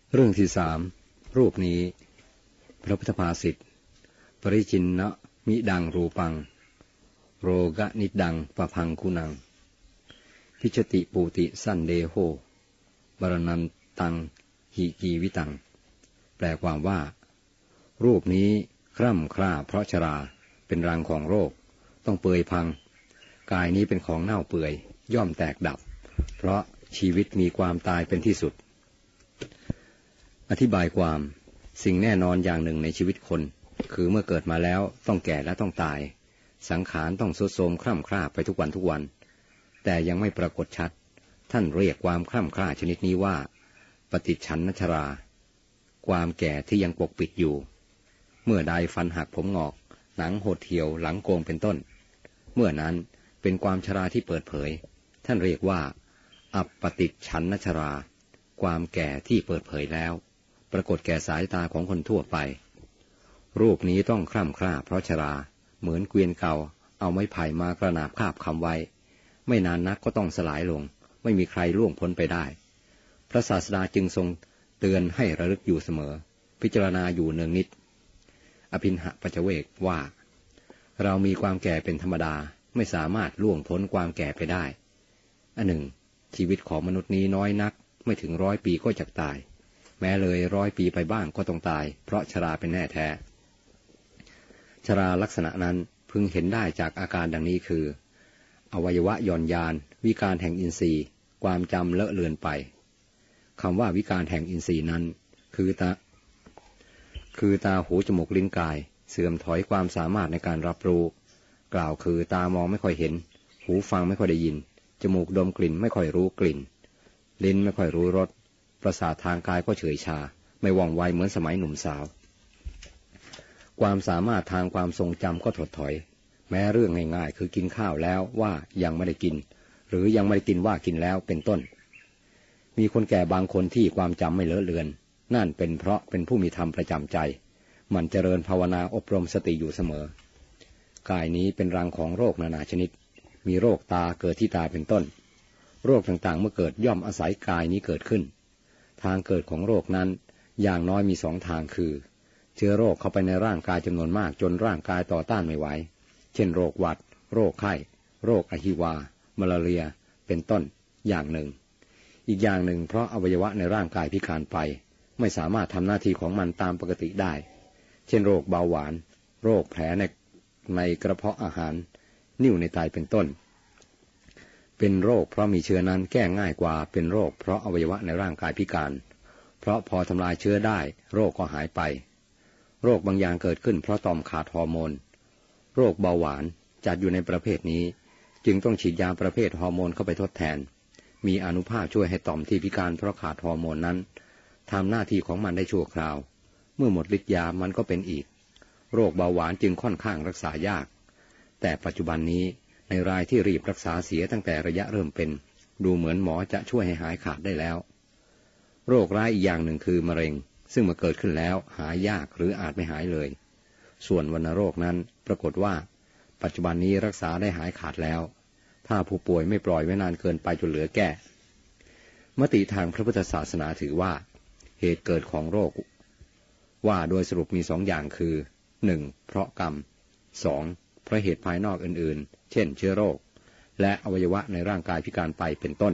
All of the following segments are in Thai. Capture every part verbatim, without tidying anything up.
เรื่องที่สามรูปนี้พระพุทธภาษิตปริจินนะมิดังรูปังโรกะนิดังปะพังคุณังพิชติปูติสันเดโหบรนันตังหิกีวิตังแปลความว่ารูปนี้คร่ำคร่าเพราะชราเป็นรังของโรคต้องเปื่อยพังกายนี้เป็นของเน่าเปื่อยย่อมแตกดับเพราะชีวิตมีความตายเป็นที่สุดอธิบายความสิ่งแน่นอนอย่างหนึ่งในชีวิตคนคือเมื่อเกิดมาแล้วต้องแก่และต้องตายสังขารต้องทรุดโทรมคร่ำคร่าไปทุกวันทุกวันแต่ยังไม่ปรากฏชัดท่านเรียกความคร่ำคร่าชนิดนี้ว่าปฏิฉันนชราความแก่ที่ยังปกปิดอยู่เมื่อใดฟันหักผมงอกหนังหดเหี่ยวหลังโกงเป็นต้นเมื่อนั้นเป็นความชราที่เปิดเผยท่านเรียกว่าอัปปฏิฉันนชราความแก่ที่เปิดเผยแล้วปรากฏแก่สายตาของคนทั่วไปรูปนี้ต้องคร่ำคร่าเพราะชราเหมือนเกวียนเก่าเอาไม้ไผ่มากระนาบคาบคำไว้ไม่นานนักก็ต้องสลายลงไม่มีใครล่วงพ้นไปได้พระศาสดาจึงทรงเตือนให้ระลึกอยู่เสมอพิจารณาอยู่เนืองนิดอภินหปัจเวกว่าเรามีความแก่เป็นธรรมดาไม่สามารถล่วงพ้นความแก่ไปได้อันหนึ่งชีวิตของมนุษย์นี้น้อยนักไม่ถึงร้อยปีก็จะตายแม้เลยร้อยปีไปบ้างก็ต้องตายเพราะชราเป็นแน่แท้ชราลักษณะนั้นพึงเห็นได้จากอาการดังนี้คืออวัยวะหย่อนยานวิการแห่งอินทรีย์ความจำเลอะเลือนไปคำว่าวิการแห่งอินทรีย์นั้นคือตาคือตาหูจมูกลิ้นกายเสื่อมถอยความสามารถในการรับรู้กล่าวคือตามองไม่ค่อยเห็นหูฟังไม่ค่อยได้ยินจมูกดมกลิ่นไม่ค่อยรู้กลิ่นลิ้นไม่ค่อยรู้รสประสาททางกายก็เฉยชาไม่ว่องไวเหมือนสมัยหนุ่มสาวความสามารถทางความทรงจำก็ถดถอยแม้เรื่องง่ายๆคือกินข้าวแล้วว่ายังไม่ได้กินหรือยังไม่ได้กินว่ากินแล้วเป็นต้นมีคนแก่บางคนที่ความจำไม่เลอะเลือนนั่นเป็นเพราะเป็นผู้มีธรรมประจำใจมันเจริญภาวนาอบรมสติอยู่เสมอกายนี้เป็นรังของโรคนานาชนิดมีโรคตาเกิดที่ตาเป็นต้นโรคต่างๆเมื่อเกิดย่อมอาศัยกายนี้เกิดขึ้นทางเกิดของโรคนั้นอย่างน้อยมีสองทางคือเชื้อโรคเข้าไปในร่างกายจำนวนมากจนร่างกายต่อต้านไม่ไหวเช่นโรคหวัดโรคไข้โรคอหิวามาลาเรียเป็นต้นอย่างหนึ่งอีกอย่างหนึ่งเพราะอวัยวะในร่างกายพิการไปไม่สามารถทำหน้าที่ของมันตามปกติได้เช่นโรคเบาหวานโรคแผลในในกระเพาะอาหารนิ่วในไตเป็นต้นเป็นโรคเพราะมีเชื้อนั้นแก้ง่ายกว่าเป็นโรคเพราะอวัยวะในร่างกายพิการเพราะพอทำลายเชื้อได้โรคก็หายไปโรคบางอย่างเกิดขึ้นเพราะต่อมขาดฮอร์โมนโรคเบาหวานจัดอยู่ในประเภทนี้จึงต้องฉีดยาประเภทฮอร์โมนเข้าไปทดแทนมีอานุภาพช่วยให้ต่อมที่พิการเพราะขาดฮอร์โมนนั้นทำหน้าที่ของมันได้ชั่วคราวเมื่อหมดฤทธิ์ยามันก็เป็นอีกโรคเบาหวานจึงค่อนข้างรักษายากแต่ปัจจุบันนี้ในรายที่รีบรักษาเสียตั้งแต่ระยะเริ่มเป็นดูเหมือนหมอจะช่วยให้หายขาดได้แล้วโรคร้ายอีกอย่างหนึ่งคือมะเร็งซึ่งเมื่อเกิดขึ้นแล้วหายยากหรืออาจไม่หายเลยส่วนวัณโรคนั้นปรากฏว่าปัจจุบันนี้รักษาได้หายขาดแล้วถ้าผู้ป่วยไม่ปล่อยไว้นานเกินไปจนเหลือแก้มติทางพระพุทธศาสนาถือว่าเหตุเกิดของโรคว่าโดยสรุปมีสองอย่างคือหนึ่งเพราะกรรมสองเพราะเหตุภายนอกอื่นๆเช่นเชื้อโรคและอวัยวะในร่างกายพิการไปเป็นต้น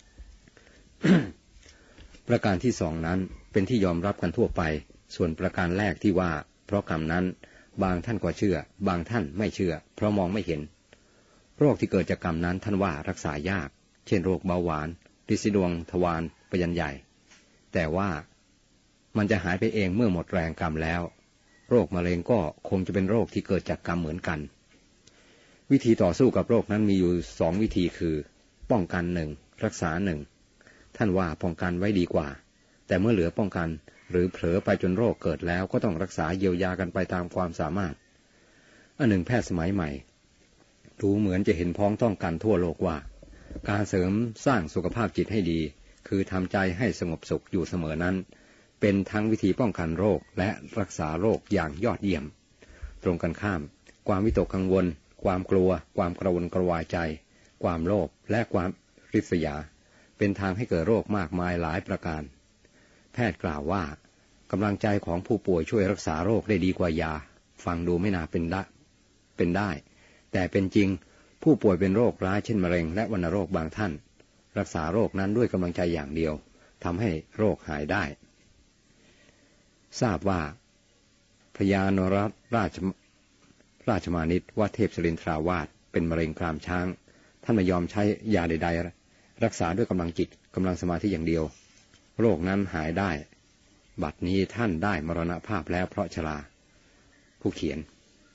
ประการที่สองนั้นเป็นที่ยอมรับกันทั่วไปส่วนประการแรกที่ว่าเพราะกรรมนั้นบางท่านก็เชื่อบางท่านไม่เชื่อเพราะมองไม่เห็นโรคที่เกิดจากกรรมนั้นท่านว่ารักษายากเช่นโรคเบาหวานฤทธิ์ดวงทวารปยัญใหญ่แต่ว่ามันจะหายไปเองเมื่อหมดแรงกรรมแล้วโรคมะเร็งก็คงจะเป็นโรคที่เกิดจากกรรมเหมือนกันวิธีต่อสู้กับโรคนั้นมีอยู่สองวิธีคือป้องกันหนึ่งรักษาหนึ่งท่านว่าป้องกันไว้ดีกว่าแต่เมื่อเหลือป้องกันหรือเผลอไปจนโรคเกิดแล้วก็ต้องรักษาเยียวยากันไปตามความสามารถอันหนึ่งแพทย์สมัยใหม่ดูเหมือนจะเห็นพ้องต้องกันทั่วโลกว่าการเสริมสร้างสุขภาพจิตให้ดีคือทำใจให้สงบสุขอยู่เสมอนั้นเป็นทั้งวิธีป้องกันโรคและรักษาโรคอย่างยอดเยี่ยมตรงกันข้ามความวิตกกังวลความกลัวความกระวนกระวายใจความโลภและความริษยาเป็นทางให้เกิดโรคมากมายหลายประการแพทย์กล่าวว่ากำลังใจของผู้ป่วยช่วยรักษาโรคได้ดีกว่ายาฟังดูไม่น่าเป็นได้เป็นได้แต่เป็นจริงผู้ป่วยเป็นโรคร้ายเช่นมะเร็งและวัณโรคบางท่านรักษาโรคนั้นด้วยกำลังใจอย่างเดียวทำให้โรคหายได้ทราบว่าพญานรราชราชมานิตว่าเทพศรินทราวาสเป็นมะเร็งกรามช้างท่านไม่ยอมใช้ยาใดๆรักษาด้วยกำลังจิตกำลังสมาธิอย่างเดียวโรคนั้นหายได้บัดนี้ท่านได้มรณภาพแล้วเพราะชราผู้เขียน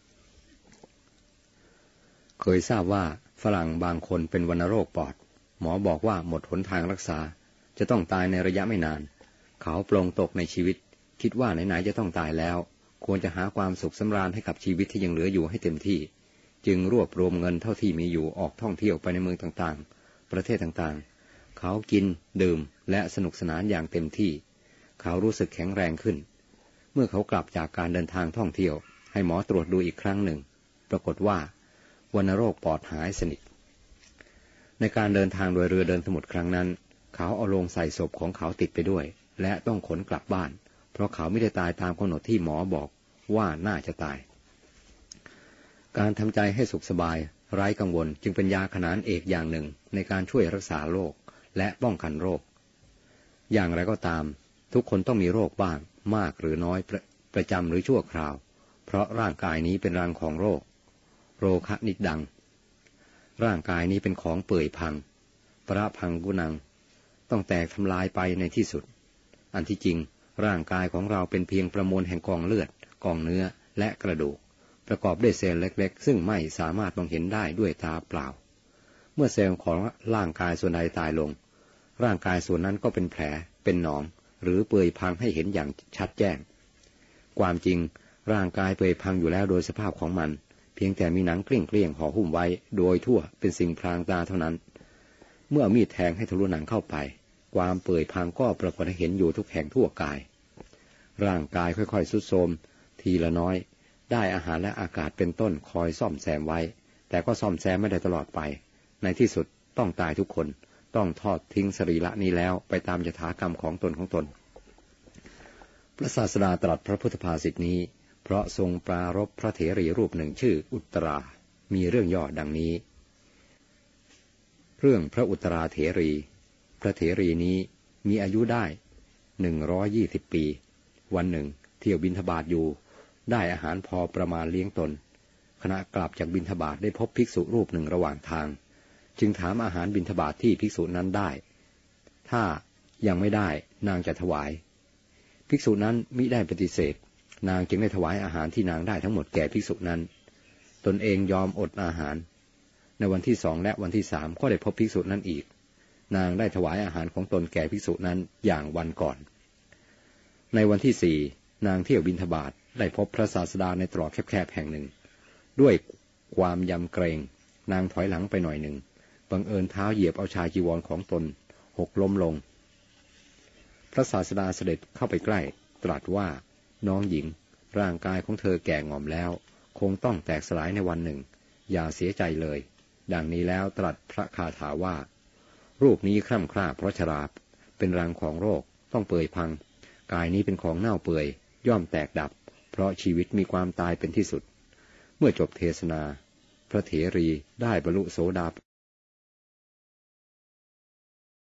เคยทราบว่าฝรั่งบางคนเป็นวัณโรคปอดหมอบอกว่าหมดหนทางรักษาจะต้องตายในระยะไม่นานเขาปลงตกในชีวิตคิดว่าไหนๆจะต้องตายแล้วควรจะหาความสุขสำราญให้กับชีวิตที่ยังเหลืออยู่ให้เต็มที่จึงรวบรวมเงินเท่าที่มีอยู่ออกท่องเที่ยวไปในเมืองต่างๆประเทศต่างๆเขากินดื่มและสนุกสนานอย่างเต็มที่เขารู้สึกแข็งแรงขึ้นเมื่อเขากลับจากการเดินทางท่องเที่ยวให้หมอตรวจดูอีกครั้งหนึ่งปรากฏว่าวัณโรคปอดหายสนิทในการเดินทางโดยเรือเดินสมุทรครั้งนั้นเขาเอาโลงใส่ศพของเขาติดไปด้วยและต้องขนกลับบ้านเพราะเขาไม่ได้ตายตามกำหนดที่หมอบอกว่าน่าจะตายการทำใจให้สุขสบายไร้กังวลจึงเป็นยาขนานเอกอย่างหนึ่งในการช่วยรักษาโรคและป้องกันโรคอย่างไรก็ตามทุกคนต้องมีโรคบ้างมากหรือน้อยประประจำหรือชั่วคราวเพราะร่างกายนี้เป็นรังของโรคโรคะนิดังร่างกายนี้เป็นของเปื่อยพังปรพังกุนังต้องแตกทำลายไปในที่สุดอันที่จริงร่างกายของเราเป็นเพียงประมวลแห่งกองเลือดกองเนื้อและกระดูกประกอบด้วยเซลล์เล็กๆซึ่งไม่สามารถมองเห็นได้ด้วยตาเปล่าเมื่อเซลล์ของร่างกายส่วนใดตายลงร่างกายส่วนนั้นก็เป็นแผลเป็นหนองหรือเปื่อยพังให้เห็นอย่างชัดแจ้งความจริงร่างกายเปื่อยพังอยู่แล้วโดยสภาพของมันเพียงแต่มีหนังเกลี้ยงเกลี้ยงห่อหุ้มไว้โดยทั่วเป็นสิ่งพรางตาเท่านั้นเมื่อมีดแทงให้ทะลุหนังเข้าไปความเปื่อยพังก็ปรากฏให้เห็นอยู่ทุกแห่งทั่วกายร่างกายค่อยๆทรุดโทรมทีละน้อยได้อาหารและอากาศเป็นต้นคอยซ่อมแซมไว้แต่ก็ซ่อมแซมไม่ได้ตลอดไปในที่สุดต้องตายทุกคนต้องทอดทิ้งสรีระนี้แล้วไปตามยถากรรมของตนของตนพระศาสดาตรัสพระพุทธภาษิตนี้เพราะทรงปรารภพระเถรีรูปหนึ่งชื่ออุตรามีเรื่องย่อดังนี้เรื่องพระอุตราเถรีพระเถรีนี้มีอายุได้หนึ่งร้อยยี่สิบปีวันหนึ่งเที่ยวบิณฑบาตอยู่ได้อาหารพอประมาณเลี้ยงตนขณะกลับจากบิณฑบาตได้พบภิกษุรูปหนึ่งระหว่างทางจึงถามอาหารบิณฑบาตที่ภิกษุนั้นได้ถ้ายังไม่ได้นางจะถวายภิกษุนั้นมิได้ปฏิเสธนางจึงได้ถวายอาหารที่นางได้ทั้งหมดแก่ภิกษุนั้นตนเองยอมอดอาหารในวันที่สองและวันที่สามก็ได้พบภิกษุนั้นอีกนางได้ถวายอาหารของตนแก่ภิกษุนั้นอย่างวันก่อนในวันที่สี่นางเที่ยวบิณฑบาตได้พบพระศาสดาในตรอกแคบๆแห่งหนึ่งด้วยความยำเกรงนางถอยหลังไปหน่อยหนึ่งบังเอิญเท้าเหยียบเอาชายจีวรของตนหกล้มลงพระศาสดาเสด็จเข้าไปใกล้ตรัสว่าน้องหญิงร่างกายของเธอแก่งอมแล้วคงต้องแตกสลายในวันหนึ่งอย่าเสียใจเลยดังนี้แล้วตรัสพระคาถาว่ารูปนี้คร่ำคร่าเพราะชราเป็นรังของโรคต้องเปื่อยพังกายนี้เป็นของเน่าเปื่อยย่อมแตกดับเพราะชีวิตมีความตายเป็นที่สุดเมื่อจบเทศนาพระเถรีได้บรรลุโสดา